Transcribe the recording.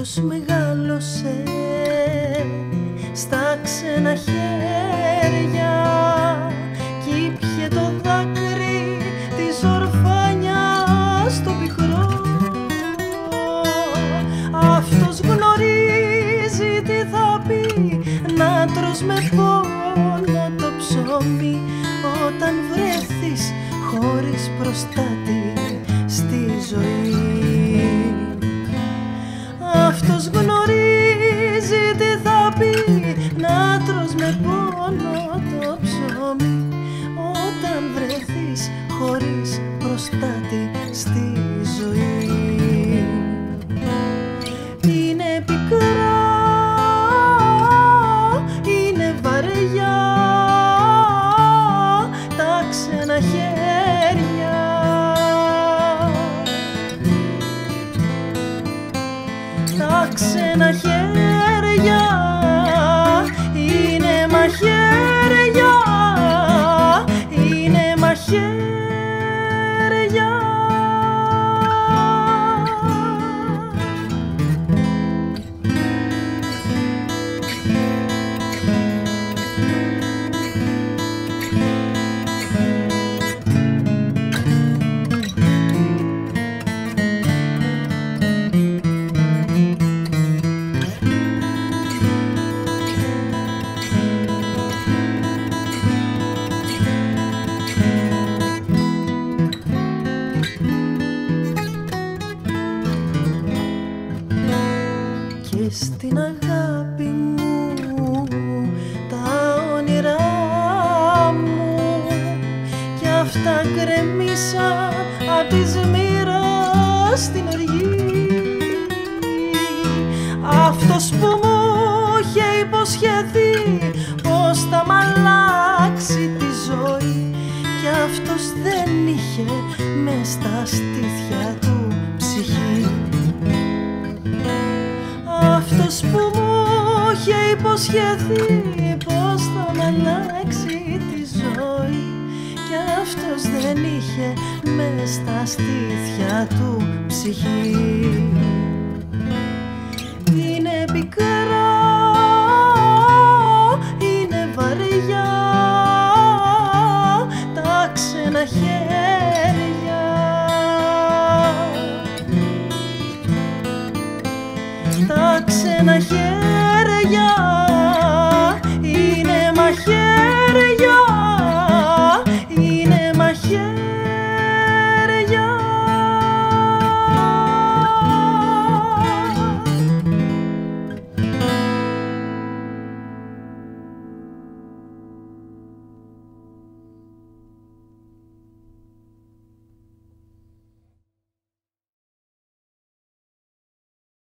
Ποιος μεγάλωσε στα ξένα χέρια κι ήπιε το δάκρυ της ορφάνιας στο πικρό. Αυτός γνωρίζει τι θα πει να τρως με πόνο το ψωμί όταν βρεθείς χωρίς προστάτη στη ζωή. Αυτός γνωρίζει τι θα πει να τρως με πόνο το ψωμί όταν βρεθείς χωρίς προστάτη στη ζωή. Είναι πικρά, είναι βαριά τα ξένα χέρια. Τα ξένα χέρια είναι μαχαίρια, είναι μαχαίρια. Και στην αγάπη μου τα όνειρά μου κι αυτά γκρεμίσαν απ' της μοίρας στην οργή. Αυτός που μου είχε υποσχεθεί πως θα μ' αλλάξει τη ζωή κι αυτός δεν είχε μες στα στήθια του ψυχή. Αυτός που μου είχε υποσχεθεί πως θα μ' αλλάξει τη ζωή κι αυτός δεν είχε μες στα στήθια του ψυχή. Είναι πικρά, είναι βαριά τα ξένα χέρια.